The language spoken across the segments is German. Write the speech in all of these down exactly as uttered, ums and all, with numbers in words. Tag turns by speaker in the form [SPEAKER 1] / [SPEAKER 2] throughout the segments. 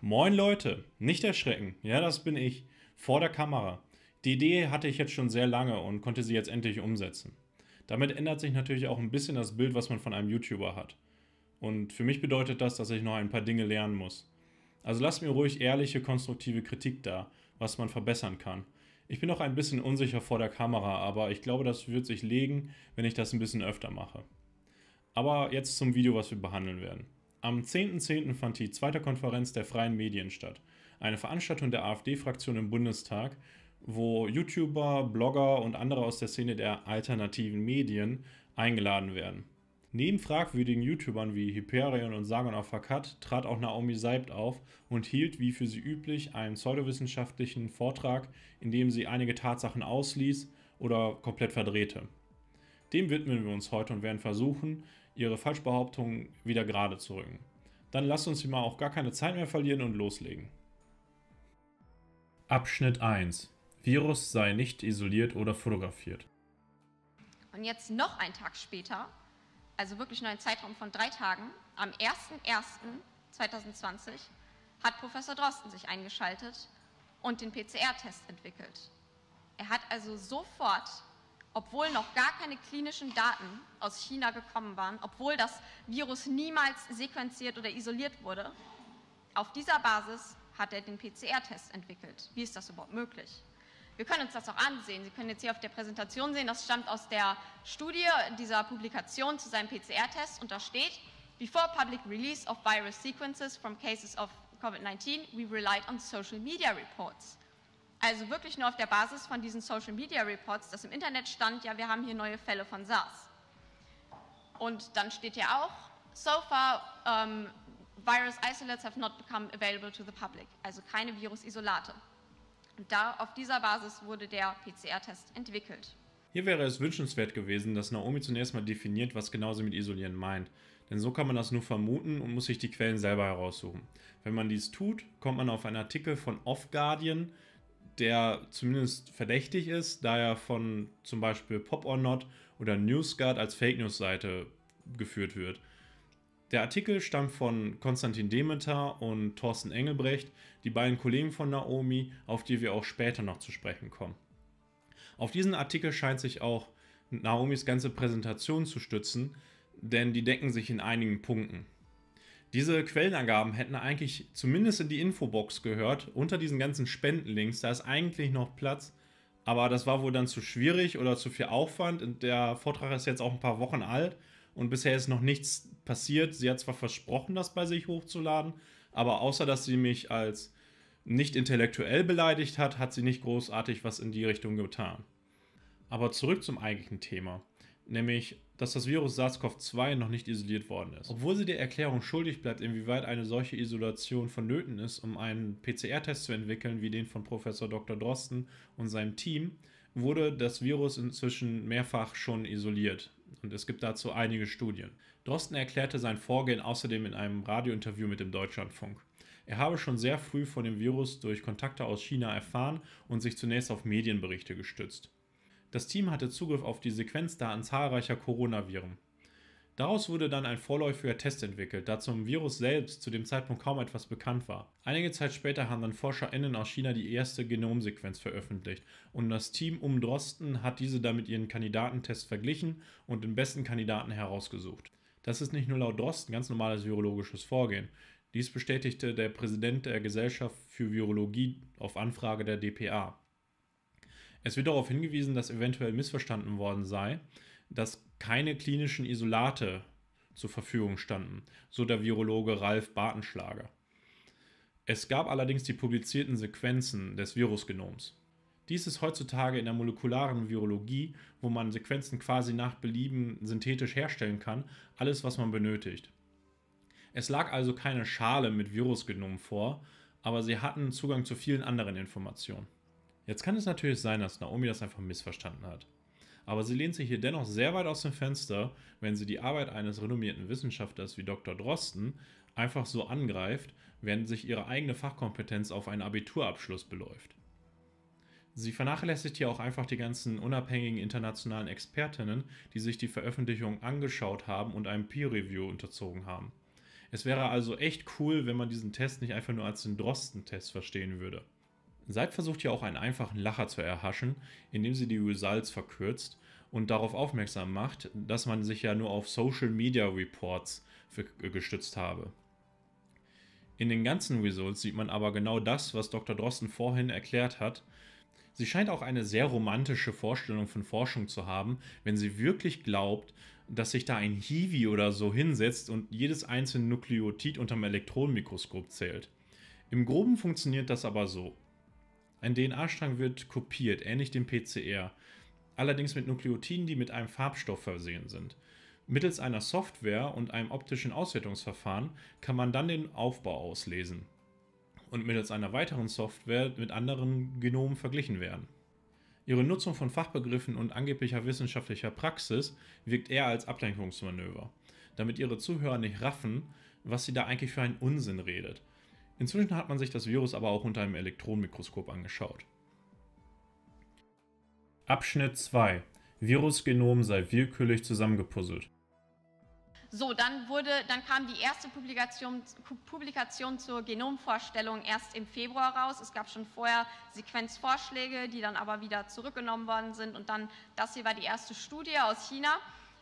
[SPEAKER 1] Moin Leute, nicht erschrecken, ja, das bin ich, vor der Kamera. Die Idee hatte ich jetzt schon sehr lange und konnte sie jetzt endlich umsetzen. Damit ändert sich natürlich auch ein bisschen das Bild, was man von einem YouTuber hat. Und für mich bedeutet das, dass ich noch ein paar Dinge lernen muss. Also lasst mir ruhig ehrliche, konstruktive Kritik da, was man verbessern kann. Ich bin noch ein bisschen unsicher vor der Kamera, aber ich glaube, das wird sich legen, wenn ich das ein bisschen öfter mache. Aber jetzt zum Video, was wir behandeln werden. Am zehnten zehnten fand die zweite Konferenz der Freien Medien statt. Eine Veranstaltung der AfD-Fraktion im Bundestag, wo YouTuber, Blogger und andere aus der Szene der alternativen Medien eingeladen werden. Neben fragwürdigen YouTubern wie Hyperion und Sargon of Akkad trat auch Naomi Seibt auf und hielt, wie für sie üblich, einen pseudowissenschaftlichen Vortrag, in dem sie einige Tatsachen ausließ oder komplett verdrehte. Dem widmen wir uns heute und werden versuchen, ihre Falschbehauptungen wieder gerade zu rücken. Dann lasst uns hier mal auch gar keine Zeit mehr verlieren und loslegen. Abschnitt eins. Virus sei nicht isoliert oder fotografiert.
[SPEAKER 2] Und jetzt noch einen Tag später, also wirklich nur ein Zeitraum von drei Tagen, am ersten ersten zweitausendzwanzig hat Professor Drosten sich eingeschaltet und den P C R-Test entwickelt. Er hat also sofort, obwohl noch gar keine klinischen Daten aus China gekommen waren, obwohl das Virus niemals sequenziert oder isoliert wurde, auf dieser Basis hat er den P C R-Test entwickelt. Wie ist das überhaupt möglich? Wir können uns das auch ansehen. Sie können jetzt hier auf der Präsentation sehen, das stammt aus der Studie dieser Publikation zu seinem P C R-Test und da steht: Before public release of virus sequences from cases of COVID nineteen, we relied on social media reports. Also wirklich nur auf der Basis von diesen Social Media Reports, dass im Internet stand, ja, wir haben hier neue Fälle von SARS. Und dann steht ja auch, so far um, virus isolates have not become available to the public, also keine Virusisolate. Und da auf dieser Basis wurde der P C R-Test entwickelt.
[SPEAKER 1] Hier wäre es wünschenswert gewesen, dass Naomi zunächst mal definiert, was genau sie mit isolieren meint. Denn so kann man das nur vermuten und muss sich die Quellen selber heraussuchen. Wenn man dies tut, kommt man auf einen Artikel von Off Guardian, der zumindest verdächtig ist, da er von zum Beispiel Pop or Not oder NewsGuard als Fake-News-Seite geführt wird. Der Artikel stammt von Konstantin Demeter und Thorsten Engelbrecht, die beiden Kollegen von Naomi, auf die wir auch später noch zu sprechen kommen. Auf diesen Artikel scheint sich auch Naomis ganze Präsentation zu stützen, denn die decken sich in einigen Punkten. Diese Quellenangaben hätten eigentlich zumindest in die Infobox gehört, unter diesen ganzen Spendenlinks, da ist eigentlich noch Platz, aber das war wohl dann zu schwierig oder zu viel Aufwand und der Vortrag ist jetzt auch ein paar Wochen alt und bisher ist noch nichts passiert. Sie hat zwar versprochen, das bei sich hochzuladen, aber außer dass sie mich als nicht intellektuell beleidigt hat, hat sie nicht großartig was in die Richtung getan. Aber zurück zum eigentlichen Thema, nämlich, dass das Virus SARS-CoV zwei noch nicht isoliert worden ist. Obwohl sie der Erklärung schuldig bleibt, inwieweit eine solche Isolation vonnöten ist, um einen P C R-Test zu entwickeln, wie den von Professor Doktor Drosten und seinem Team, wurde das Virus inzwischen mehrfach schon isoliert. Und es gibt dazu einige Studien. Drosten erklärte sein Vorgehen außerdem in einem Radiointerview mit dem Deutschlandfunk. Er habe schon sehr früh von dem Virus durch Kontakte aus China erfahren und sich zunächst auf Medienberichte gestützt. Das Team hatte Zugriff auf die Sequenzdaten zahlreicher Coronaviren. Daraus wurde dann ein vorläufiger Test entwickelt, da zum Virus selbst zu dem Zeitpunkt kaum etwas bekannt war. Einige Zeit später haben dann ForscherInnen aus China die erste Genomsequenz veröffentlicht und das Team um Drosten hat diese dann mit ihren Kandidatentest verglichen und den besten Kandidaten herausgesucht. Das ist nicht nur laut Drosten ganz normales virologisches Vorgehen. Dies bestätigte der Präsident der Gesellschaft für Virologie auf Anfrage der D P A. Es wird darauf hingewiesen, dass eventuell missverstanden worden sei, dass keine klinischen Isolate zur Verfügung standen, so der Virologe Ralf Bartenschlager. Es gab allerdings die publizierten Sequenzen des Virusgenoms. Dies ist heutzutage in der molekularen Virologie, wo man Sequenzen quasi nach Belieben synthetisch herstellen kann, alles, was man benötigt. Es lag also keine Schale mit Virusgenom vor, aber sie hatten Zugang zu vielen anderen Informationen. Jetzt kann es natürlich sein, dass Naomi das einfach missverstanden hat. Aber sie lehnt sich hier dennoch sehr weit aus dem Fenster, wenn sie die Arbeit eines renommierten Wissenschaftlers wie Doktor Drosten einfach so angreift, während sich ihre eigene Fachkompetenz auf einen Abiturabschluss beläuft. Sie vernachlässigt hier auch einfach die ganzen unabhängigen internationalen Expertinnen, die sich die Veröffentlichung angeschaut haben und einem Peer Review unterzogen haben. Es wäre also echt cool, wenn man diesen Test nicht einfach nur als den Drosten-Test verstehen würde. Seid versucht ja auch einen einfachen Lacher zu erhaschen, indem sie die Results verkürzt und darauf aufmerksam macht, dass man sich ja nur auf Social Media Reports gestützt habe. In den ganzen Results sieht man aber genau das, was Doktor Drosten vorhin erklärt hat. Sie scheint auch eine sehr romantische Vorstellung von Forschung zu haben, wenn sie wirklich glaubt, dass sich da ein Hiwi oder so hinsetzt und jedes einzelne Nukleotid unterm Elektronenmikroskop zählt. Im Groben funktioniert das aber so. Ein D N A-Strang wird kopiert, ähnlich dem P C R, allerdings mit Nukleotiden, die mit einem Farbstoff versehen sind. Mittels einer Software und einem optischen Auswertungsverfahren kann man dann den Aufbau auslesen und mittels einer weiteren Software mit anderen Genomen verglichen werden. Ihre Nutzung von Fachbegriffen und angeblicher wissenschaftlicher Praxis wirkt eher als Ablenkungsmanöver, damit ihre Zuhörer nicht raffen, was sie da eigentlich für einen Unsinn redet. Inzwischen hat man sich das Virus aber auch unter einem Elektronenmikroskop angeschaut. Abschnitt zwei. Virusgenom sei willkürlich zusammengepuzzelt.
[SPEAKER 2] So, dann, wurde, dann kam die erste Publikation, Publikation zur Genomvorstellung erst im Februar raus. Es gab schon vorher Sequenzvorschläge, die dann aber wieder zurückgenommen worden sind. Und dann, das hier war die erste Studie aus China.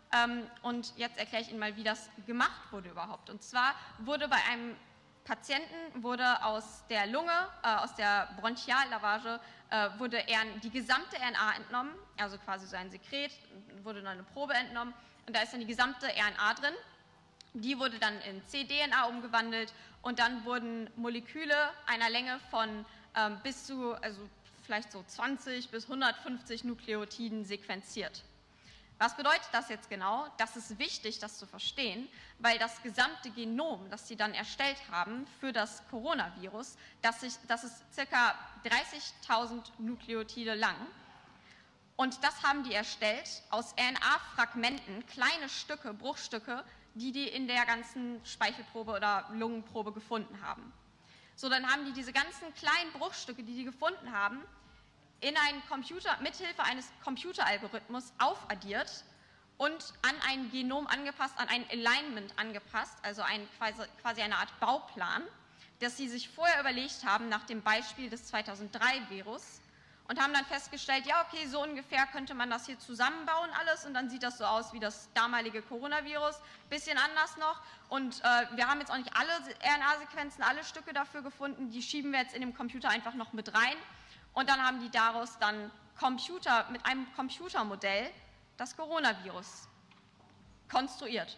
[SPEAKER 2] Und jetzt erkläre ich Ihnen mal, wie das gemacht wurde überhaupt. Und zwar wurde bei einem Patienten wurde aus der Lunge, äh, aus der Bronchiallavage, äh, wurde RN, die gesamte R N A entnommen, also quasi so ein Sekret, wurde dann eine Probe entnommen und da ist dann die gesamte R N A drin. Die wurde dann in cDNA umgewandelt und dann wurden Moleküle einer Länge von ähm, bis zu, also vielleicht so zwanzig bis hundertfünfzig Nukleotiden sequenziert. Was bedeutet das jetzt genau? Das ist wichtig, das zu verstehen, weil das gesamte Genom, das sie dann erstellt haben für das Coronavirus, das, sich, das ist ca. dreißigtausend Nukleotide lang. Und das haben die erstellt aus R N A-Fragmenten, kleine Stücke, Bruchstücke, die die in der ganzen Speichelprobe oder Lungenprobe gefunden haben. So, dann haben die diese ganzen kleinen Bruchstücke, die die gefunden haben, in einen Computer, mithilfe eines Computeralgorithmus aufaddiert und an ein Genom angepasst, an ein Alignment angepasst, also ein, quasi eine Art Bauplan, das sie sich vorher überlegt haben nach dem Beispiel des zweitausenddrei-Virus und haben dann festgestellt, ja okay, so ungefähr könnte man das hier zusammenbauen alles und dann sieht das so aus wie das damalige Coronavirus, bisschen anders noch und äh, wir haben jetzt auch nicht alle R N A-Sequenzen, alle Stücke dafür gefunden, die schieben wir jetzt in dem Computer einfach noch mit rein. Und dann haben die daraus dann Computer, mit einem Computermodell das Coronavirus konstruiert.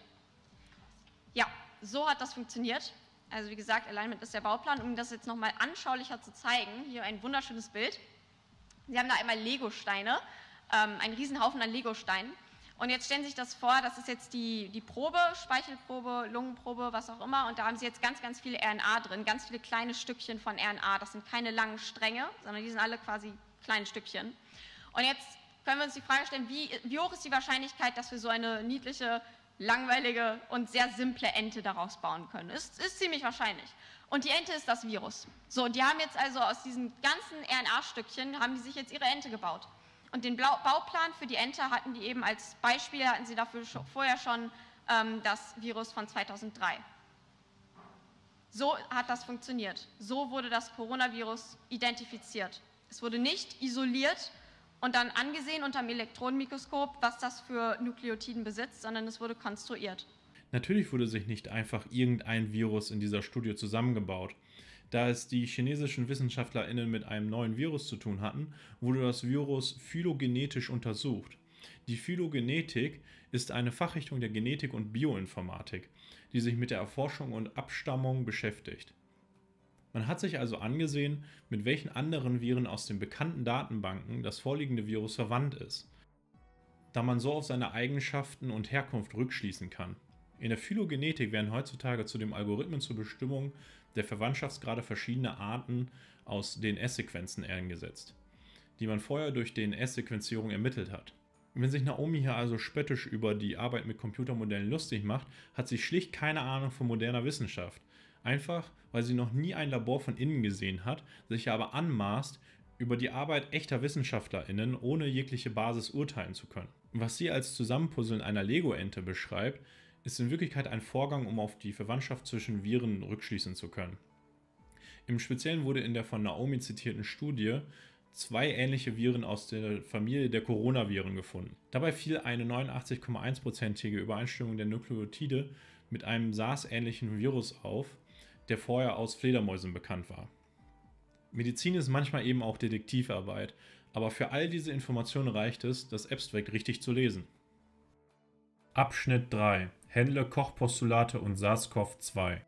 [SPEAKER 2] Ja, so hat das funktioniert. Also wie gesagt, Alignment ist der Bauplan. Um das jetzt nochmal anschaulicher zu zeigen, hier ein wunderschönes Bild. Sie haben da einmal Legosteine, ähm, einen Riesenhaufen an Legosteinen. Und jetzt stellen Sie sich das vor, das ist jetzt die, die Probe, Speichelprobe, Lungenprobe, was auch immer. Und da haben Sie jetzt ganz, ganz viele R N A drin, ganz viele kleine Stückchen von R N A. Das sind keine langen Stränge, sondern die sind alle quasi kleine Stückchen. Und jetzt können wir uns die Frage stellen, wie, wie hoch ist die Wahrscheinlichkeit, dass wir so eine niedliche, langweilige und sehr simple Ente daraus bauen können? Ist, ist ziemlich wahrscheinlich. Und die Ente ist das Virus. So, und die haben jetzt also aus diesen ganzen R N A-Stückchen, haben die sich jetzt ihre Ente gebaut. Und den Bauplan für die Ente hatten die eben als Beispiel, hatten sie dafür schon, vorher schon ähm, das Virus von zweitausenddrei. So hat das funktioniert. So wurde das Coronavirus identifiziert. Es wurde nicht isoliert und dann angesehen unter dem Elektronenmikroskop, was das für Nukleotiden besitzt, sondern es wurde konstruiert.
[SPEAKER 1] Natürlich wurde sich nicht einfach irgendein Virus in dieser Studie zusammengebaut. Da es die chinesischen WissenschaftlerInnen mit einem neuen Virus zu tun hatten, wurde das Virus phylogenetisch untersucht. Die Phylogenetik ist eine Fachrichtung der Genetik und Bioinformatik, die sich mit der Erforschung und Abstammung beschäftigt. Man hat sich also angesehen, mit welchen anderen Viren aus den bekannten Datenbanken das vorliegende Virus verwandt ist, da man so auf seine Eigenschaften und Herkunft rückschließen kann. In der Phylogenetik werden heutzutage zudem Algorithmen zur Bestimmung der Verwandtschaftsgrade verschiedener Arten aus D N S-Sequenzen eingesetzt, die man vorher durch D N S-Sequenzierung ermittelt hat. Wenn sich Naomi hier also spöttisch über die Arbeit mit Computermodellen lustig macht, hat sie schlicht keine Ahnung von moderner Wissenschaft. Einfach, weil sie noch nie ein Labor von innen gesehen hat, sich aber anmaßt, über die Arbeit echter WissenschaftlerInnen ohne jegliche Basis urteilen zu können. Was sie als Zusammenpuzzeln einer Lego-Ente beschreibt, ist in Wirklichkeit ein Vorgang, um auf die Verwandtschaft zwischen Viren rückschließen zu können. Im Speziellen wurde in der von Naomi zitierten Studie zwei ähnliche Viren aus der Familie der Coronaviren gefunden. Dabei fiel eine neunundachtzig Komma eins prozentige Übereinstimmung der Nukleotide mit einem SARS-ähnlichen Virus auf, der vorher aus Fledermäusen bekannt war. Medizin ist manchmal eben auch Detektivarbeit, aber für all diese Informationen reicht es, das Abstract richtig zu lesen. Abschnitt drei. Henle-Koch-Postulate und SARS-CoV zwei.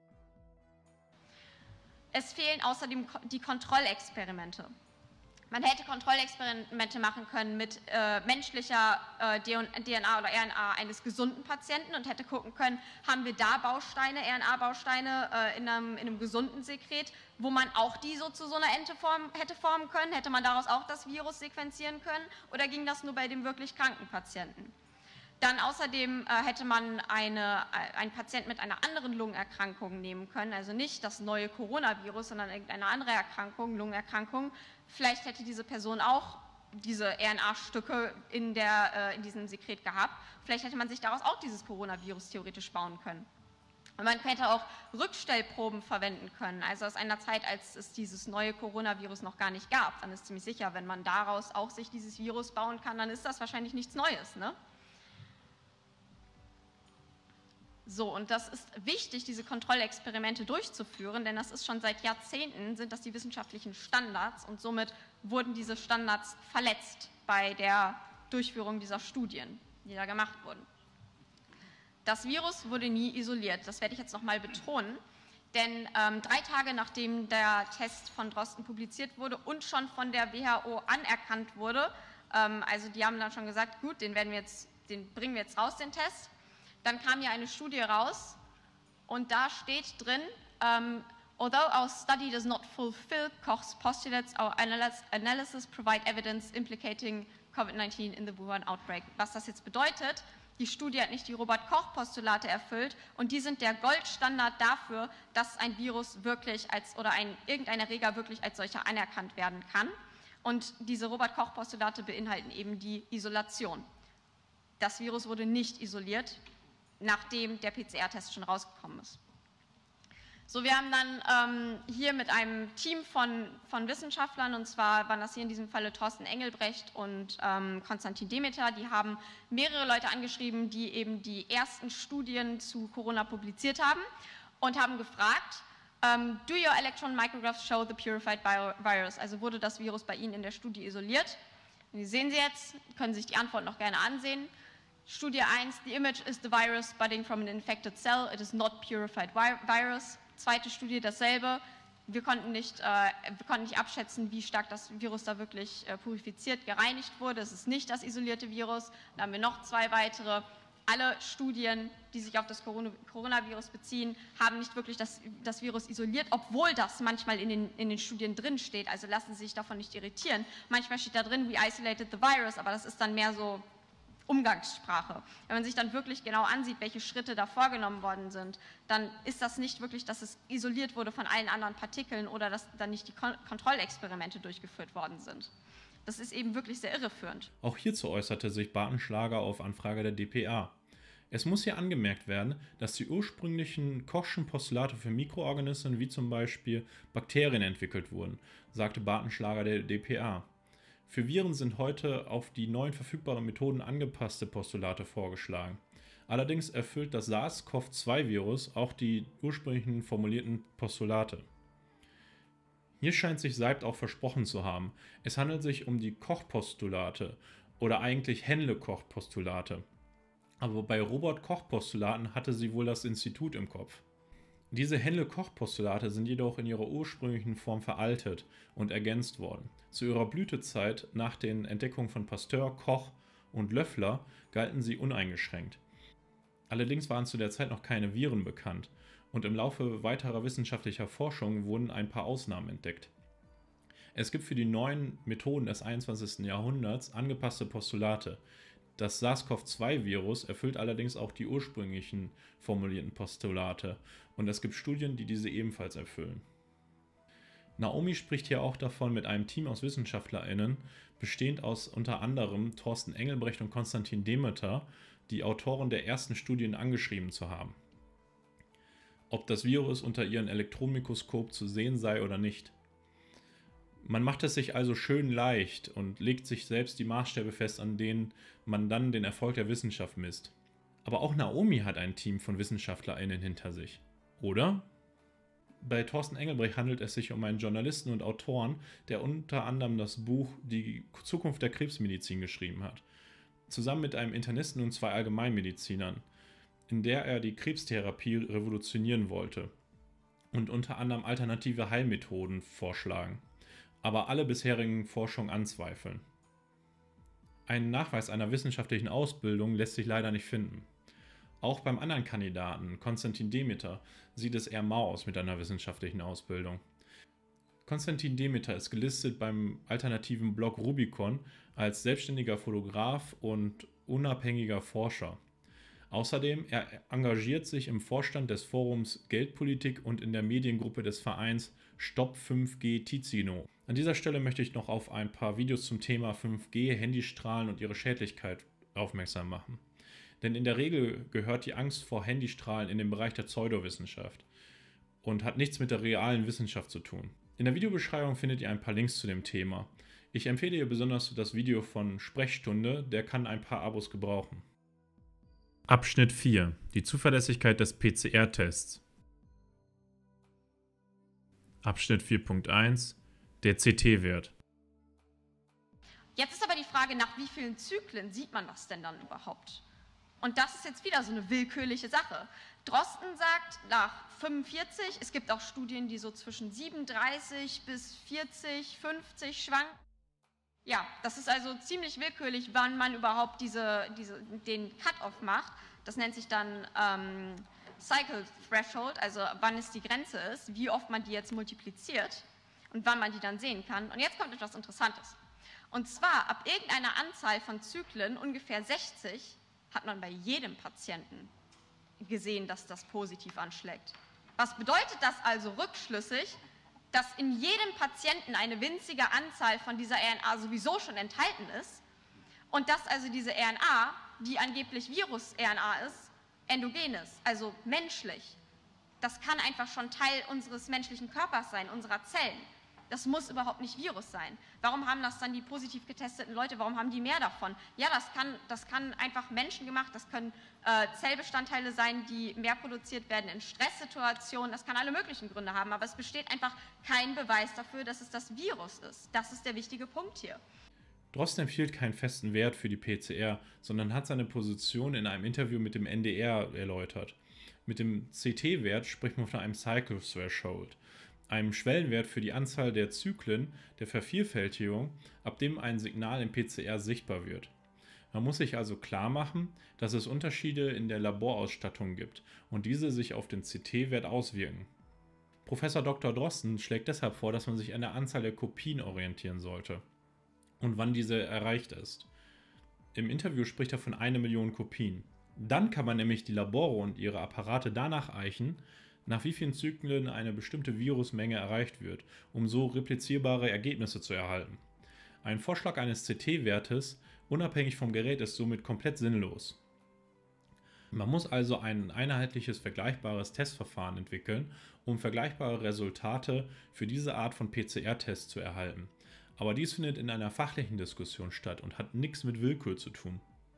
[SPEAKER 2] Es fehlen außerdem die Kontrollexperimente. Man hätte Kontrollexperimente machen können mit äh, menschlicher äh, D N A oder R N A eines gesunden Patienten und hätte gucken können, haben wir da Bausteine, R N A-Bausteine äh, in, einem, in einem gesunden Sekret, wo man auch die so zu so einer Ente form, hätte formen können, hätte man daraus auch das Virus sequenzieren können oder ging das nur bei dem wirklich kranken Patienten? Dann außerdem äh, hätte man eine, äh, einen Patienten mit einer anderen Lungenerkrankung nehmen können, also nicht das neue Coronavirus, sondern irgendeine andere Erkrankung, Lungenerkrankung. Vielleicht hätte diese Person auch diese R N A-Stücke in, äh, in diesem Sekret gehabt. Vielleicht hätte man sich daraus auch dieses Coronavirus theoretisch bauen können. Und man hätte auch Rückstellproben verwenden können, also aus einer Zeit, als es dieses neue Coronavirus noch gar nicht gab. Dann ist ziemlich sicher, wenn man daraus auch sich dieses Virus bauen kann, dann ist das wahrscheinlich nichts Neues, ne? So, und das ist wichtig, diese Kontrollexperimente durchzuführen, denn das ist schon seit Jahrzehnten, sind das die wissenschaftlichen Standards und somit wurden diese Standards verletzt bei der Durchführung dieser Studien, die da gemacht wurden. Das Virus wurde nie isoliert, das werde ich jetzt nochmal betonen, denn ähm, drei Tage nachdem der Test von Drosten publiziert wurde und schon von der W H O anerkannt wurde, ähm, also die haben dann schon gesagt, gut, den, werden wir jetzt, den bringen wir jetzt raus, den Test. Dann kam ja eine Studie raus und da steht drin, um, although our study does not fulfill Koch's postulates, our analysis provide evidence implicating COVID nineteen in the Wuhan outbreak. Was das jetzt bedeutet, die Studie hat nicht die Robert-Koch-Postulate erfüllt und die sind der Goldstandard dafür, dass ein Virus wirklich als oder ein, irgendein Erreger wirklich als solcher anerkannt werden kann. Und diese Robert-Koch-Postulate beinhalten eben die Isolation. Das Virus wurde nicht isoliert, nachdem der P C R-Test schon rausgekommen ist. So, wir haben dann ähm, hier mit einem Team von, von Wissenschaftlern, und zwar waren das hier in diesem Falle Thorsten Engelbrecht und ähm, Konstantin Demeter, die haben mehrere Leute angeschrieben, die eben die ersten Studien zu Corona publiziert haben und haben gefragt, um, do your electron micrographs show the purified virus? Also wurde das Virus bei Ihnen in der Studie isoliert? Und die sehen Sie jetzt, können sich die Antwort noch gerne ansehen. Studie eins, the image is the virus budding from an infected cell, it is not purified virus. Zweite Studie, dasselbe. Wir konnten nicht, äh, wir konnten nicht abschätzen, wie stark das Virus da wirklich äh, purifiziert, gereinigt wurde. Es ist nicht das isolierte Virus. Dann haben wir noch zwei weitere. Alle Studien, die sich auf das Coronavirus beziehen, haben nicht wirklich das, das Virus isoliert, obwohl das manchmal in den, in den Studien drin steht. Also lassen Sie sich davon nicht irritieren. Manchmal steht da drin, we isolated the virus, aber das ist dann mehr so Umgangssprache. Wenn man sich dann wirklich genau ansieht, welche Schritte da vorgenommen worden sind, dann ist das nicht wirklich, dass es isoliert wurde von allen anderen Partikeln oder dass dann nicht die Kon- Kontrollexperimente durchgeführt worden sind. Das ist eben wirklich sehr irreführend.
[SPEAKER 1] Auch hierzu äußerte sich Bartenschlager auf Anfrage der D P A. Es muss hier angemerkt werden, dass die ursprünglichen Kochschen Postulate für Mikroorganismen wie zum Beispiel Bakterien entwickelt wurden, sagte Bartenschlager der D P A. Für Viren sind heute auf die neuen verfügbaren Methoden angepasste Postulate vorgeschlagen. Allerdings erfüllt das SARS-CoV zwei Virus auch die ursprünglichen formulierten Postulate. Hier scheint sich Seibt auch versprochen zu haben. Es handelt sich um die Koch-Postulate oder eigentlich Henle-Koch-Postulate. Aber bei Robert-Koch-Postulaten hatte sie wohl das Institut im Kopf. Diese Henle-Koch-Postulate sind jedoch in ihrer ursprünglichen Form veraltet und ergänzt worden. Zu ihrer Blütezeit nach den Entdeckungen von Pasteur, Koch und Löffler galten sie uneingeschränkt. Allerdings waren zu der Zeit noch keine Viren bekannt und im Laufe weiterer wissenschaftlicher Forschung wurden ein paar Ausnahmen entdeckt. Es gibt für die neuen Methoden des einundzwanzigsten Jahrhunderts angepasste Postulate. Das SARS-CoV zwei Virus erfüllt allerdings auch die ursprünglichen formulierten Postulate und es gibt Studien, die diese ebenfalls erfüllen. Naomi spricht hier auch davon, mit einem Team aus WissenschaftlerInnen, bestehend aus unter anderem Thorsten Engelbrecht und Konstantin Demeter, die Autoren der ersten Studien angeschrieben zu haben. Ob das Virus unter ihrem Elektronenmikroskop zu sehen sei oder nicht. Man macht es sich also schön leicht und legt sich selbst die Maßstäbe fest, an denen man dann den Erfolg der Wissenschaft misst. Aber auch Naomi hat ein Team von WissenschaftlerInnen hinter sich. Oder? Bei Thorsten Engelbrecht handelt es sich um einen Journalisten und Autoren, der unter anderem das Buch Die Zukunft der Krebsmedizin geschrieben hat, zusammen mit einem Internisten und zwei Allgemeinmedizinern, in der er die Krebstherapie revolutionieren wollte und unter anderem alternative Heilmethoden vorschlagen, aber alle bisherigen Forschungen anzweifeln. Einen Nachweis einer wissenschaftlichen Ausbildung lässt sich leider nicht finden. Auch beim anderen Kandidaten, Konstantin Demeter, sieht es eher mau aus mit einer wissenschaftlichen Ausbildung. Konstantin Demeter ist gelistet beim alternativen Blog Rubicon als selbstständiger Fotograf und unabhängiger Forscher. Außerdem er engagiert sich im Vorstand des Forums Geldpolitik und in der Mediengruppe des Vereins Stopp fünf G Ticino. An dieser Stelle möchte ich noch auf ein paar Videos zum Thema fünf G, Handystrahlen und ihre Schädlichkeit aufmerksam machen. Denn in der Regel gehört die Angst vor Handystrahlen in den Bereich der Pseudowissenschaft und hat nichts mit der realen Wissenschaft zu tun. In der Videobeschreibung findet ihr ein paar Links zu dem Thema. Ich empfehle ihr besonders das Video von Sprechstunde, der kann ein paar Abos gebrauchen. Abschnitt vier. Die Zuverlässigkeit des P C R-Tests. Abschnitt vier Punkt eins. Der C T-Wert.
[SPEAKER 2] Jetzt ist aber die Frage, nach wie vielen Zyklen sieht man das denn dann überhaupt? Und das ist jetzt wieder so eine willkürliche Sache. Drosten sagt nach fünfundvierzig, es gibt auch Studien, die so zwischen siebenunddreißig bis vierzig, fünfzig schwanken. Ja, das ist also ziemlich willkürlich, wann man überhaupt diese, diese, den Cut-Off macht. Das nennt sich dann ähm, Cycle Threshold, also wann es die Grenze ist, wie oft man die jetzt multipliziert und wann man die dann sehen kann. Und jetzt kommt etwas Interessantes. Und zwar ab irgendeiner Anzahl von Zyklen, ungefähr sechzig, hat man bei jedem Patienten gesehen, dass das positiv anschlägt. Was bedeutet das also rückschlüssig? Dass in jedem Patienten eine winzige Anzahl von dieser R N A sowieso schon enthalten ist und dass also diese R N A, die angeblich Virus-R N A ist, endogen ist, also menschlich. Das kann einfach schon Teil unseres menschlichen Körpers sein, unserer Zellen. Das muss überhaupt nicht Virus sein. Warum haben das dann die positiv getesteten Leute, warum haben die mehr davon? Ja, das kann, das kann einfach menschengemacht, das können äh, Zellbestandteile sein, die mehr produziert werden in Stresssituationen, das kann alle möglichen Gründe haben, aber es besteht einfach kein Beweis dafür, dass es das Virus ist. Das ist der wichtige Punkt hier.
[SPEAKER 1] Drosten empfiehlt keinen festen Wert für die P C R, sondern hat seine Position in einem Interview mit dem N D R erläutert. Mit dem C T-Wert spricht man von einem Cycle Threshold, einem Schwellenwert für die Anzahl der Zyklen der Vervielfältigung, ab dem ein Signal im P C R sichtbar wird. Man muss sich also klar machen, dass es Unterschiede in der Laborausstattung gibt und diese sich auf den C T-Wert auswirken. Professor Doktor Drosten schlägt deshalb vor, dass man sich an der Anzahl der Kopien orientieren sollte und wann diese erreicht ist. Im Interview spricht er von einer Million Kopien. Dann kann man nämlich die Labore und ihre Apparate danach eichen, nach wie vielen Zyklen eine bestimmte Virusmenge erreicht wird, um so replizierbare Ergebnisse zu erhalten. Ein Vorschlag eines C T-Wertes unabhängig vom Gerät ist somit komplett sinnlos. Man muss also ein einheitliches, vergleichbares Testverfahren entwickeln, um vergleichbare Resultate für diese Art von P C R-Tests zu erhalten. Aber dies findet in einer fachlichen Diskussion statt und hat nichts mit Willkür zu tun.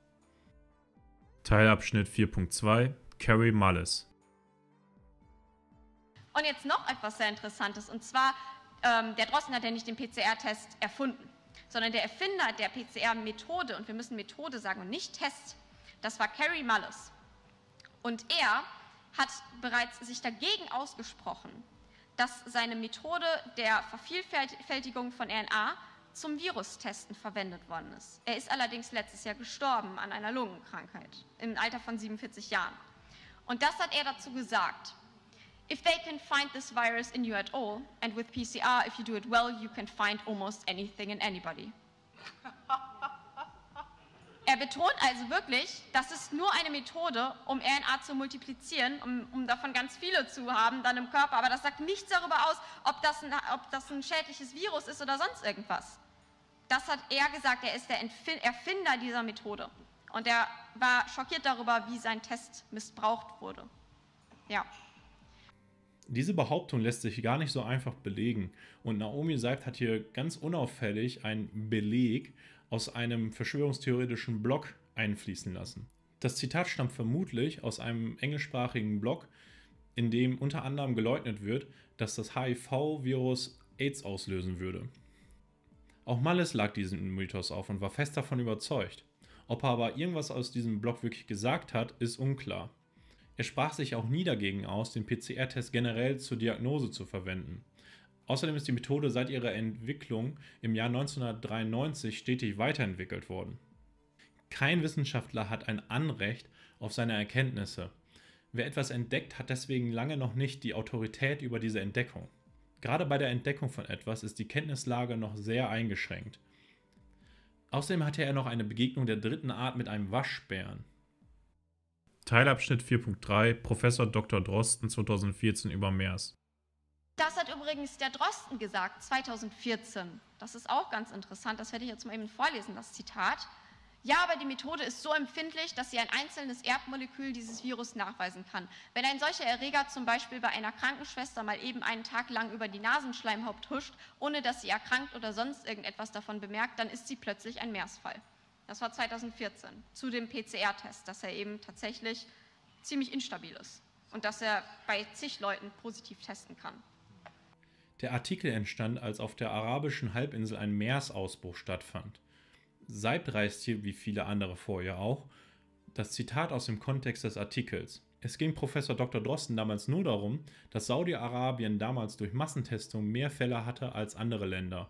[SPEAKER 1] Teilabschnitt vier Punkt zwei. Kary Mullis.
[SPEAKER 2] Und jetzt noch etwas sehr Interessantes, und zwar, ähm, der Drosten hat ja nicht den P C R-Test erfunden, sondern der Erfinder der P C R-Methode, und wir müssen Methode sagen und nicht Test, das war Kary Mullis. Und er hat bereits sich dagegen ausgesprochen, dass seine Methode der Vervielfältigung von R N A zum Virustesten verwendet worden ist. Er ist allerdings letztes Jahr gestorben an einer Lungenkrankheit im Alter von siebenundvierzig Jahren. Und das hat er dazu gesagt: If they can find this virus in you at all, and with P C R, if you do it well, you can find almost anything in anybody. Er betont also wirklich, das ist nur eine Methode, um R N A zu multiplizieren, um, um davon ganz viele zu haben dann im Körper, aber das sagt nichts darüber aus, ob das, ein, ob das ein schädliches Virus ist oder sonst irgendwas. Das hat er gesagt, er ist der Erfinder dieser Methode. Und er war schockiert darüber, wie sein Test missbraucht wurde. Ja.
[SPEAKER 1] Diese Behauptung lässt sich gar nicht so einfach belegen und Naomi Seibt hat hier ganz unauffällig einen Beleg aus einem verschwörungstheoretischen Blog einfließen lassen. Das Zitat stammt vermutlich aus einem englischsprachigen Blog, in dem unter anderem geleugnet wird, dass das H I V-Virus AIDS auslösen würde. Auch Malles lag diesem Mythos auf und war fest davon überzeugt. Ob er aber irgendwas aus diesem Blog wirklich gesagt hat, ist unklar. Er sprach sich auch nie dagegen aus, den P C R-Test generell zur Diagnose zu verwenden. Außerdem ist die Methode seit ihrer Entwicklung im Jahr neunzehnhundertdreiundneunzig stetig weiterentwickelt worden. Kein Wissenschaftler hat ein Anrecht auf seine Erkenntnisse. Wer etwas entdeckt, hat deswegen lange noch nicht die Autorität über diese Entdeckung. Gerade bei der Entdeckung von etwas ist die Kenntnislage noch sehr eingeschränkt. Außerdem hatte er noch eine Begegnung der dritten Art mit einem Waschbären. Teilabschnitt vier Punkt drei Professor Doktor Drosten zweitausendvierzehn über MERS.
[SPEAKER 2] Das hat übrigens der Drosten gesagt, zweitausendvierzehn. Das ist auch ganz interessant, das werde ich jetzt mal eben vorlesen, das Zitat. Ja, aber die Methode ist so empfindlich, dass sie ein einzelnes Erbmolekül dieses Virus nachweisen kann. Wenn ein solcher Erreger zum Beispiel bei einer Krankenschwester mal eben einen Tag lang über die Nasenschleimhaut huscht, ohne dass sie erkrankt oder sonst irgendetwas davon bemerkt, dann ist sie plötzlich ein MERS-Fall. Das war zweitausendvierzehn, zu dem P C R-Test, dass er eben tatsächlich ziemlich instabil ist und dass er bei zig Leuten positiv testen kann.
[SPEAKER 1] Der Artikel entstand, als auf der arabischen Halbinsel ein MERS-Ausbruch stattfand. Seibt reißt hier, wie viele andere vorher auch, das Zitat aus dem Kontext des Artikels. Es ging Professor Doktor Drosten damals nur darum, dass Saudi-Arabien damals durch Massentestung mehr Fälle hatte als andere Länder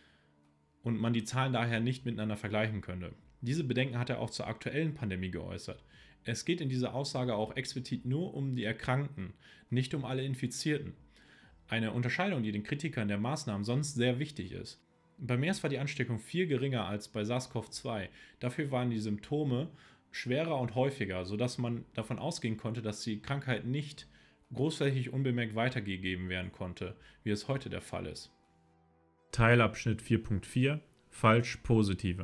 [SPEAKER 1] und man die Zahlen daher nicht miteinander vergleichen könnte. Diese Bedenken hat er auch zur aktuellen Pandemie geäußert. Es geht in dieser Aussage auch explizit nur um die Erkrankten, nicht um alle Infizierten. Eine Unterscheidung, die den Kritikern der Maßnahmen sonst sehr wichtig ist. Bei MERS war die Ansteckung viel geringer als bei SARS-C o V zwei. Dafür waren die Symptome schwerer und häufiger, sodass man davon ausgehen konnte, dass die Krankheit nicht großflächig unbemerkt weitergegeben werden konnte, wie es heute der Fall ist. Teilabschnitt vier Punkt vier Falsch-Positive.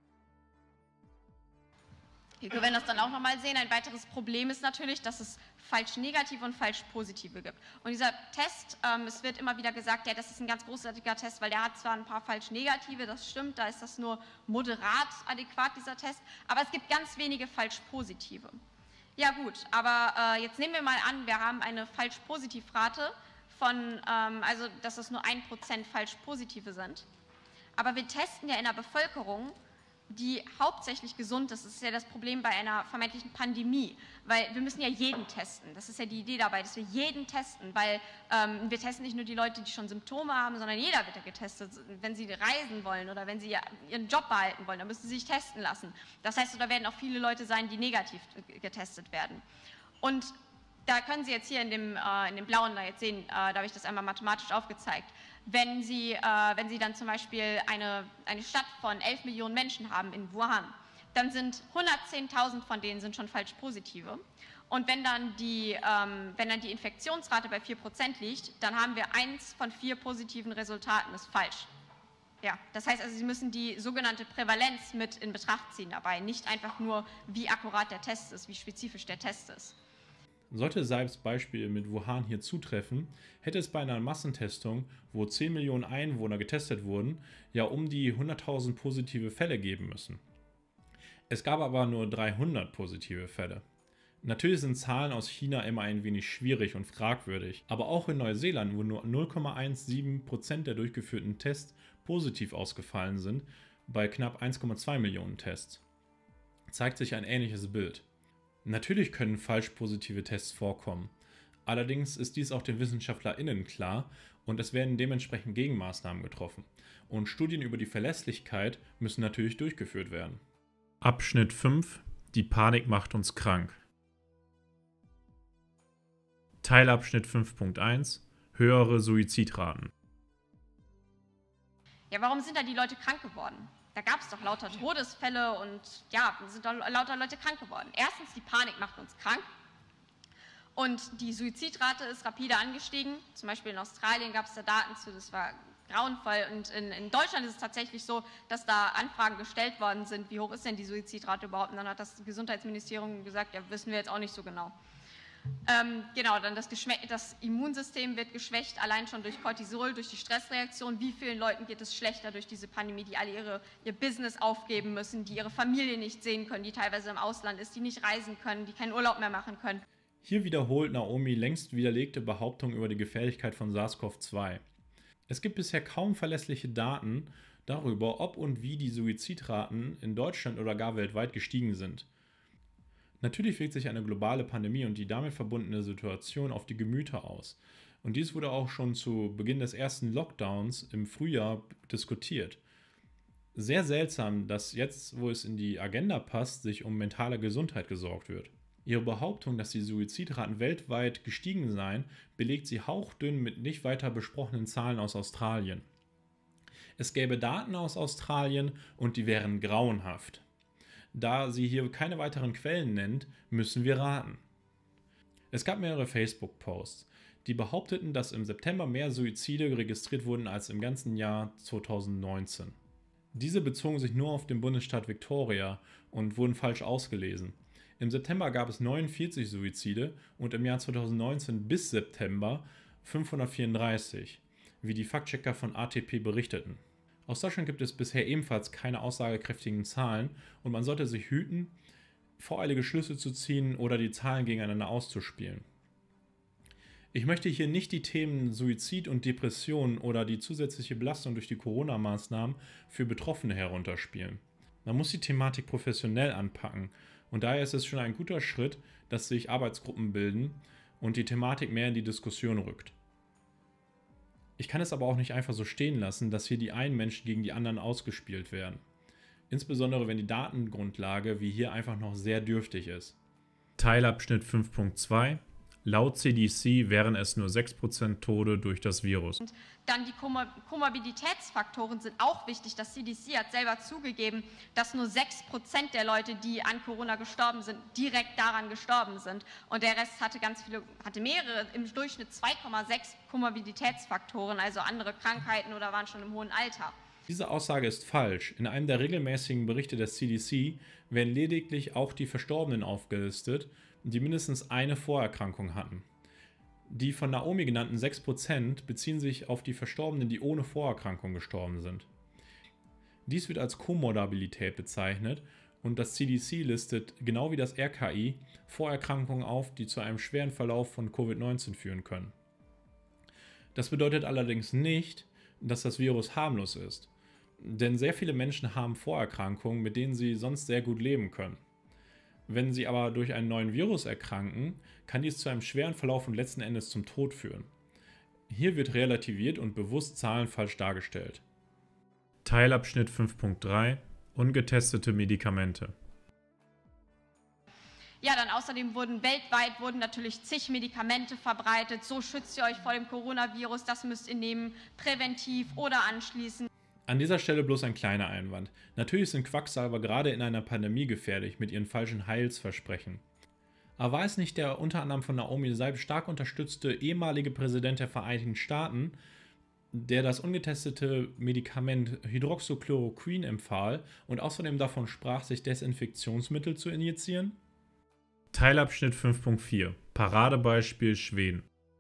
[SPEAKER 2] Hier können wir das dann auch nochmal sehen. Ein weiteres Problem ist natürlich, dass es falsch-negative und falsch-positive gibt. Und dieser Test, ähm, es wird immer wieder gesagt, ja, das ist ein ganz großartiger Test, weil der hat zwar ein paar falsch-negative, das stimmt, da ist das nur moderat adäquat, dieser Test, aber es gibt ganz wenige falsch-positive. Ja gut, aber äh, jetzt nehmen wir mal an, wir haben eine Falsch-Positiv-Rate von, ähm, also dass es nur ein Prozent falsch-positive sind, aber wir testen ja in der Bevölkerung, die hauptsächlich gesund ist. Das ist ja das Problem bei einer vermeintlichen Pandemie, weil wir müssen ja jeden testen. Das ist ja die Idee dabei, dass wir jeden testen, weil ähm, wir testen nicht nur die Leute, die schon Symptome haben, sondern jeder wird ja getestet. Wenn sie reisen wollen oder wenn sie ihren Job behalten wollen, dann müssen sie sich testen lassen. Das heißt, da werden auch viele Leute sein, die negativ getestet werden. Und da können Sie jetzt hier in dem, äh, in dem blauen da jetzt sehen, äh, da habe ich das einmal mathematisch aufgezeigt. Wenn Sie, äh, wenn Sie dann zum Beispiel eine, eine Stadt von elf Millionen Menschen haben in Wuhan, dann sind hundertzehntausend von denen sind schon falsch positive. Und wenn dann die, ähm, wenn dann die Infektionsrate bei vier Prozent liegt, dann haben wir eins von vier positiven Resultaten, das ist falsch. Ja, das heißt also, Sie müssen die sogenannte Prävalenz mit in Betracht ziehen dabei, nicht einfach nur, wie akkurat der Test ist, wie spezifisch der Test ist.
[SPEAKER 1] Sollte Seibs Beispiel mit Wuhan hier zutreffen, hätte es bei einer Massentestung, wo zehn Millionen Einwohner getestet wurden, ja um die hunderttausend positive Fälle geben müssen. Es gab aber nur dreihundert positive Fälle. Natürlich sind Zahlen aus China immer ein wenig schwierig und fragwürdig, aber auch in Neuseeland, wo nur null Komma siebzehn Prozent der durchgeführten Tests positiv ausgefallen sind, bei knapp eins Komma zwei Millionen Tests, zeigt sich ein ähnliches Bild. Natürlich können falsch positive Tests vorkommen. Allerdings ist dies auch den WissenschaftlerInnen klar und es werden dementsprechend Gegenmaßnahmen getroffen. Und Studien über die Verlässlichkeit müssen natürlich durchgeführt werden. Abschnitt fünf. Die Panik macht uns krank. Teilabschnitt fünf Punkt eins. Höhere Suizidraten.
[SPEAKER 2] Ja, warum sind da die Leute krank geworden? Da gab es doch lauter Todesfälle und ja, sind da lauter Leute krank geworden. Erstens, die Panik macht uns krank und die Suizidrate ist rapide angestiegen. Zum Beispiel in Australien gab es da Daten zu, das war grauenvoll. Und in, in Deutschland ist es tatsächlich so, dass da Anfragen gestellt worden sind, wie hoch ist denn die Suizidrate überhaupt? Und dann hat das Gesundheitsministerium gesagt, ja, wissen wir jetzt auch nicht so genau. Ähm, genau, dann das, das Immunsystem wird geschwächt, allein schon durch Cortisol, durch die Stressreaktion. Wie vielen Leuten geht es schlechter durch diese Pandemie, die alle ihre, ihr Business aufgeben müssen, die ihre Familie nicht sehen können, die teilweise im Ausland ist, die nicht reisen können, die keinen Urlaub mehr machen können.
[SPEAKER 1] Hier wiederholt Naomi längst widerlegte Behauptungen über die Gefährlichkeit von SARS CoV zwei. Es gibt bisher kaum verlässliche Daten darüber, ob und wie die Suizidraten in Deutschland oder gar weltweit gestiegen sind. Natürlich wirkt sich eine globale Pandemie und die damit verbundene Situation auf die Gemüter aus. Und dies wurde auch schon zu Beginn des ersten Lockdowns im Frühjahr diskutiert. Sehr seltsam, dass jetzt, wo es in die Agenda passt, sich um mentale Gesundheit gesorgt wird. Ihre Behauptung, dass die Suizidraten weltweit gestiegen seien, belegt sie hauchdünn mit nicht weiter besprochenen Zahlen aus Australien. Es gäbe Daten aus Australien und die wären grauenhaft. Da sie hier keine weiteren Quellen nennt, müssen wir raten. Es gab mehrere Facebook-Posts, die behaupteten, dass im September mehr Suizide registriert wurden als im ganzen Jahr zweitausendneunzehn. Diese bezogen sich nur auf den Bundesstaat Victoria und wurden falsch ausgelesen. Im September gab es neunundvierzig Suizide und im Jahr zweitausendneunzehn bis September fünfhundertvierunddreißig, wie die Faktchecker von A T P berichteten. Aus Deutschland gibt es bisher ebenfalls keine aussagekräftigen Zahlen und man sollte sich hüten, voreilige Schlüsse zu ziehen oder die Zahlen gegeneinander auszuspielen. Ich möchte hier nicht die Themen Suizid und Depression oder die zusätzliche Belastung durch die Corona-Maßnahmen für Betroffene herunterspielen. Man muss die Thematik professionell anpacken und daher ist es schon ein guter Schritt, dass sich Arbeitsgruppen bilden und die Thematik mehr in die Diskussion rückt. Ich kann es aber auch nicht einfach so stehen lassen, dass hier die einen Menschen gegen die anderen ausgespielt werden. Insbesondere wenn die Datengrundlage wie hier einfach noch sehr dürftig ist. Teilabschnitt fünf Punkt zwei. Laut C D C wären es nur sechs Prozent Tode durch das Virus.
[SPEAKER 2] Und dann die Komor- Komorbiditätsfaktoren sind auch wichtig. Das C D C hat selber zugegeben, dass nur sechs Prozent der Leute, die an Corona gestorben sind, direkt daran gestorben sind. Und der Rest hatte ganz viele, hatte mehrere, im Durchschnitt zwei Komma sechs Komorbiditätsfaktoren, also andere Krankheiten oder waren schon im hohen Alter.
[SPEAKER 1] Diese Aussage ist falsch. In einem der regelmäßigen Berichte des C D C werden lediglich auch die Verstorbenen aufgelistet, die mindestens eine Vorerkrankung hatten. Die von Naomi genannten sechs Prozent beziehen sich auf die Verstorbenen, die ohne Vorerkrankung gestorben sind. Dies wird als Komorbidität bezeichnet und das C D C listet, genau wie das R K I, Vorerkrankungen auf, die zu einem schweren Verlauf von Covid neunzehn führen können. Das bedeutet allerdings nicht, dass das Virus harmlos ist, denn sehr viele Menschen haben Vorerkrankungen, mit denen sie sonst sehr gut leben können. Wenn sie aber durch einen neuen Virus erkranken, kann dies zu einem schweren Verlauf und letzten Endes zum Tod führen. Hier wird relativiert und bewusst Zahlen falsch dargestellt. Teilabschnitt fünf Punkt drei. Ungetestete Medikamente.
[SPEAKER 2] Ja, dann außerdem wurden weltweit wurden natürlich zig Medikamente verbreitet. So schützt ihr euch vor dem Coronavirus, das müsst ihr nehmen, präventiv oder anschließend.
[SPEAKER 1] An dieser Stelle bloß ein kleiner Einwand. Natürlich sind Quacksalber gerade in einer Pandemie gefährlich mit ihren falschen Heilsversprechen. Aber war es nicht der unter anderem von Naomi Seib stark unterstützte ehemalige Präsident der Vereinigten Staaten, der das ungetestete Medikament Hydroxychloroquin empfahl und außerdem davon sprach, sich Desinfektionsmittel zu injizieren? Teilabschnitt fünf Punkt vier. Paradebeispiel Schweden.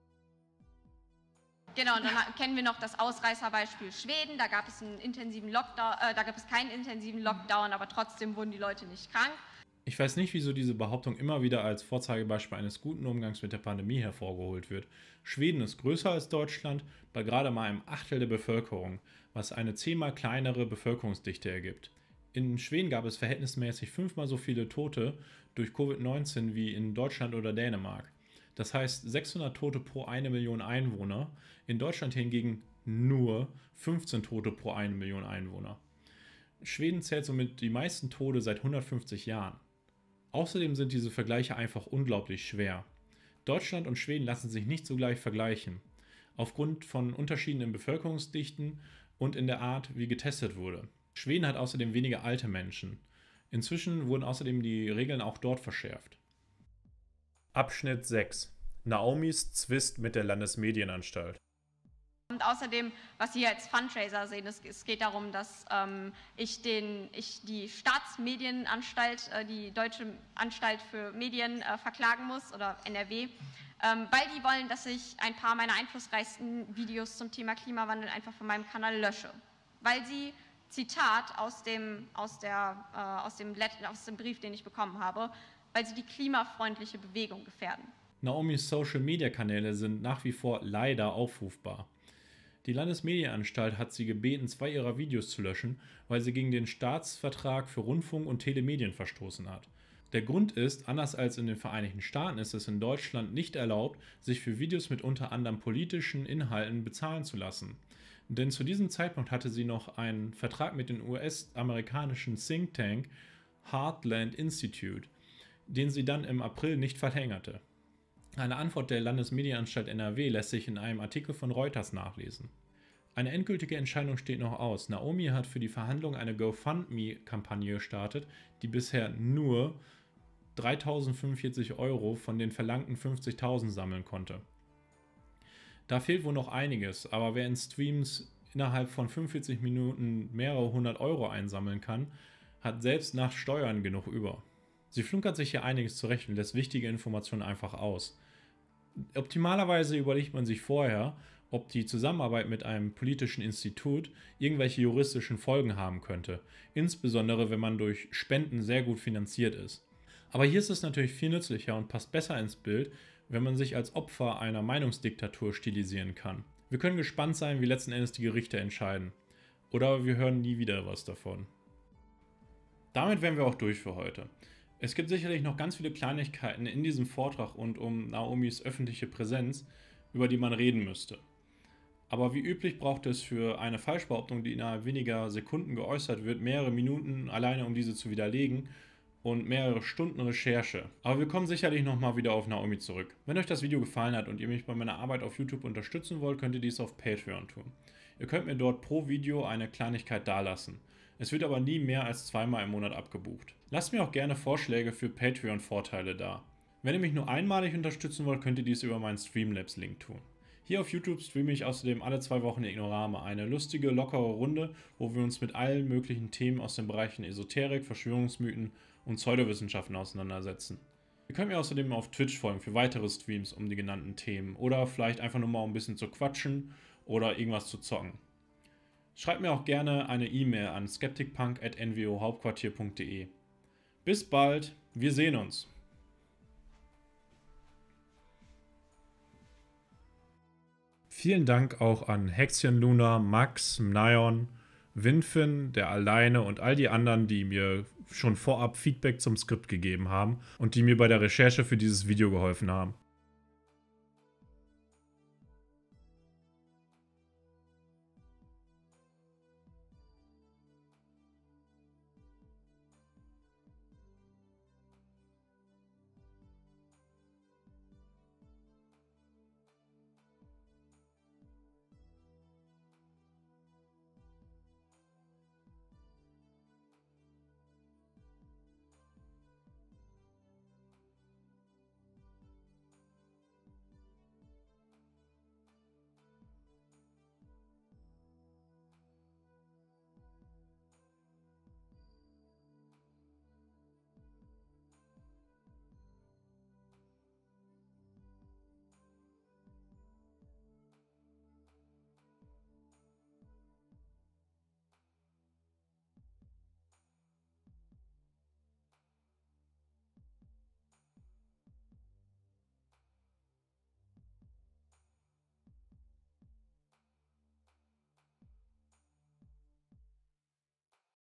[SPEAKER 2] Genau, und dann kennen wir noch das Ausreißerbeispiel Schweden. Da gab es einen intensiven Lockdown, äh, da gab es keinen intensiven Lockdown, aber trotzdem wurden die Leute nicht krank.
[SPEAKER 1] Ich weiß nicht, wieso diese Behauptung immer wieder als Vorzeigebeispiel eines guten Umgangs mit der Pandemie hervorgeholt wird. Schweden ist größer als Deutschland, bei gerade mal einem Achtel der Bevölkerung, was eine zehnmal kleinere Bevölkerungsdichte ergibt. In Schweden gab es verhältnismäßig fünfmal so viele Tote durch Covid neunzehn wie in Deutschland oder Dänemark. Das heißt sechshundert Tote pro eine Million Einwohner, in Deutschland hingegen nur fünfzehn Tote pro eine Million Einwohner. Schweden zählt somit die meisten Tode seit hundertfünfzig Jahren. Außerdem sind diese Vergleiche einfach unglaublich schwer. Deutschland und Schweden lassen sich nicht sogleich vergleichen, aufgrund von Unterschieden in Bevölkerungsdichten und in der Art, wie getestet wurde. Schweden hat außerdem weniger alte Menschen. Inzwischen wurden außerdem die Regeln auch dort verschärft. Abschnitt sechs. Naomis Zwist mit der Landesmedienanstalt.
[SPEAKER 2] Und außerdem, was Sie hier als Fundraiser sehen, es, es geht darum, dass ähm, ich, den, ich die Staatsmedienanstalt, äh, die Deutsche Anstalt für Medien äh, verklagen muss, oder N R W, ähm, weil die wollen, dass ich ein paar meiner einflussreichsten Videos zum Thema Klimawandel einfach von meinem Kanal lösche. Weil sie, Zitat aus dem, aus, der, äh, aus, dem, aus dem Brief, den ich bekommen habe, weil sie die klimafreundliche Bewegung gefährden.
[SPEAKER 1] Naomis Social-Media-Kanäle sind nach wie vor leider aufrufbar. Die Landesmedienanstalt hat sie gebeten, zwei ihrer Videos zu löschen, weil sie gegen den Staatsvertrag für Rundfunk und Telemedien verstoßen hat. Der Grund ist, anders als in den Vereinigten Staaten ist es in Deutschland nicht erlaubt, sich für Videos mit unter anderem politischen Inhalten bezahlen zu lassen. Denn zu diesem Zeitpunkt hatte sie noch einen Vertrag mit dem U S-amerikanischen Think Tank Heartland Institute, den sie dann im April nicht verlängerte. Eine Antwort der Landesmedienanstalt N R W lässt sich in einem Artikel von Reuters nachlesen. Eine endgültige Entscheidung steht noch aus. Naomi hat für die Verhandlung eine GoFundMe-Kampagne gestartet, die bisher nur dreitausendfünfundvierzig Euro von den verlangten fünfzigtausend sammeln konnte. Da fehlt wohl noch einiges, aber wer in Streams innerhalb von fünfundvierzig Minuten mehrere hundert Euro einsammeln kann, hat selbst nach Steuern genug über. Sie flunkert sich hier einiges zurecht und lässt wichtige Informationen einfach aus. Optimalerweise überlegt man sich vorher, ob die Zusammenarbeit mit einem politischen Institut irgendwelche juristischen Folgen haben könnte, insbesondere wenn man durch Spenden sehr gut finanziert ist. Aber hier ist es natürlich viel nützlicher und passt besser ins Bild, wenn man sich als Opfer einer Meinungsdiktatur stilisieren kann. Wir können gespannt sein, wie letzten Endes die Gerichte entscheiden. Oder wir hören nie wieder was davon. Damit wären wir auch durch für heute. Es gibt sicherlich noch ganz viele Kleinigkeiten in diesem Vortrag und um Naomis öffentliche Präsenz, über die man reden müsste. Aber wie üblich braucht es für eine Falschbehauptung, die innerhalb weniger Sekunden geäußert wird, mehrere Minuten alleine, um diese zu widerlegen und mehrere Stunden Recherche. Aber wir kommen sicherlich nochmal wieder auf Naomi zurück. Wenn euch das Video gefallen hat und ihr mich bei meiner Arbeit auf YouTube unterstützen wollt, könnt ihr dies auf Patreon tun. Ihr könnt mir dort pro Video eine Kleinigkeit dalassen. Es wird aber nie mehr als zweimal im Monat abgebucht. Lasst mir auch gerne Vorschläge für Patreon-Vorteile da. Wenn ihr mich nur einmalig unterstützen wollt, könnt ihr dies über meinen Streamlabs-Link tun. Hier auf YouTube streame ich außerdem alle zwei Wochen Ignorama, eine lustige, lockere Runde, wo wir uns mit allen möglichen Themen aus den Bereichen Esoterik, Verschwörungsmythen und Pseudowissenschaften auseinandersetzen. Ihr könnt mir außerdem auf Twitch folgen für weitere Streams um die genannten Themen oder vielleicht einfach nur mal um ein bisschen zu quatschen oder irgendwas zu zocken. Schreibt mir auch gerne eine E-Mail an skeptikpunk at n w o hauptquartier punkt d e. Bis bald, wir sehen uns! Vielen Dank auch an Hexchen Luna, Max, Mnion, Winfin, der Alleine und all die anderen, die mir schon vorab Feedback zum Skript gegeben haben und die mir bei der Recherche für dieses Video geholfen haben.